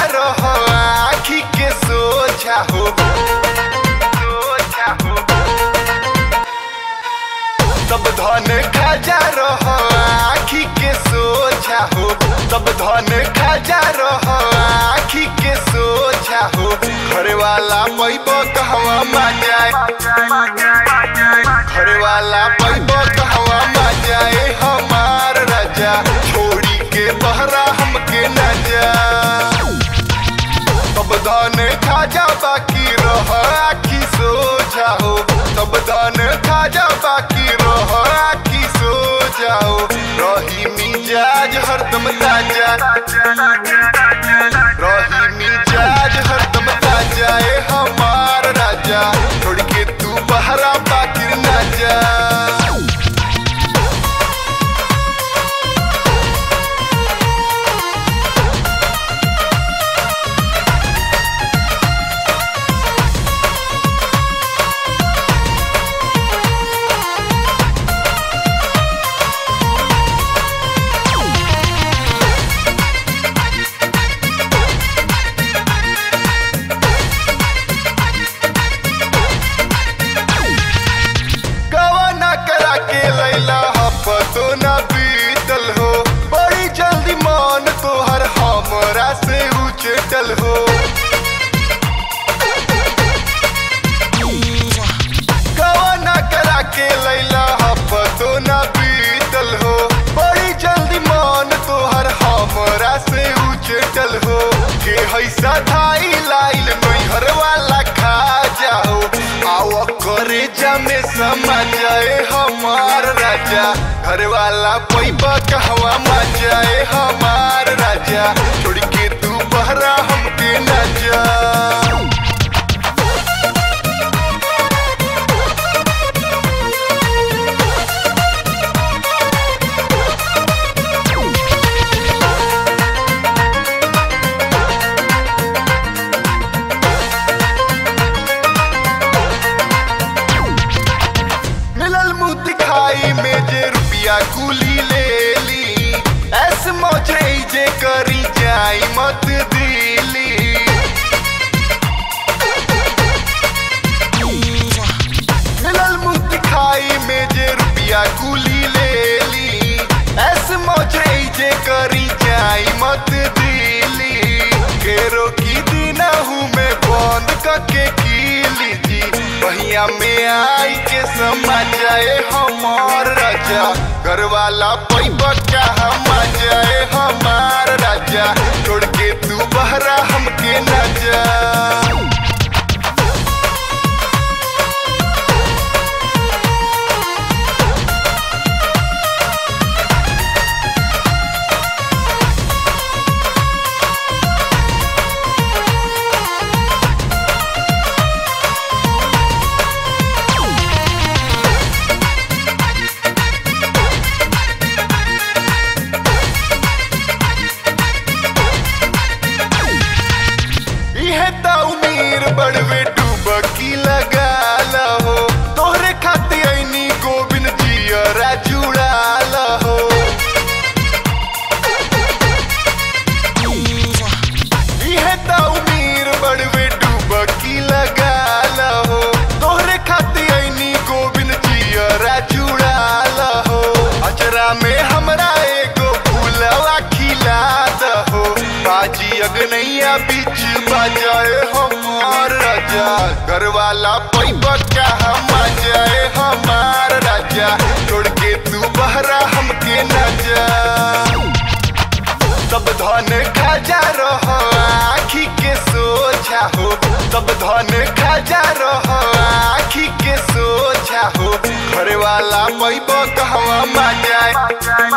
रहो आँखी के सोझा हो, सोझा हो। तब धन खाजा रहो आँखी के सोझा हो, तब धन खाजा रहो आँखी के सोझा हो। घरे वाला पैबो कहवा माजाए, घरे वाला पैबो कहवा माजाए हमार राजा, छोड़ी के बहरा हमके न जा। तब धन खाजा बाकी रह आँखी सोझा हो, तब धन खाजा बाकी रह आँखी सोझा हो। रही मिजाज हरदम ताजा, रही मिजाज हरदम ताजा ए हमार राजा, छोड़ के तू बहरा बाकी न जा। तो न बीतल हो, बड़ी जल्दी मान तोहर हमरा से उचटल हो। कवा करा के लैला तो न बीतल हो, बड़ी जल्दी मान तोहर हमरा से उचटल हो। के हैसा धाई लाइल नैहर वाला खा जाओ, आओ करे जमे समा जाए हमार राजा, घर वाला पैबा कहवा मजाए हमार राजा, छोड़ के तू बहरा हमके न जा। मिलल मुँह दिखाई में जे रुपया कुली ले ली, ऐसे मौजे जे करी जाई मत दिली। मिलल मुँह दिखाई में जे रुपया कुली ले ली, ऐसे मौजे जे करी जाई मत दिली। केरो की दिन हूँ मैं बंद करके कीली जी, बहिया में आई के समा जाए हमार राजा, घर वाला पैबा कहाँ मजाए हमार राजा, छोड़ के तू बहरा हमके न जा। बड़वे डूबकी लगा लहो, तोहरे खाते ऐनी गोविंद जियरा जुड़ा लहो। इहे त उमीर बड़वे डूबकी लगा लहो, तोहरे खाते ऐनी गोविंद जियरा जुड़ा लहो। अचरा में हमरा एगो फूलवा खिला दहो, बाजी अगनैया बीच बजाए हमार राजा, घर वाला पैबा कहाँ मजाए हमार राजा, छोड़ के तू बहरा हमके न जा। तब धन खाजा रहो आँखी के सोझा हो, तब धन खाजा रहो आँखी के सोझा हो। घरे वाला पैबा कहवा मजाए,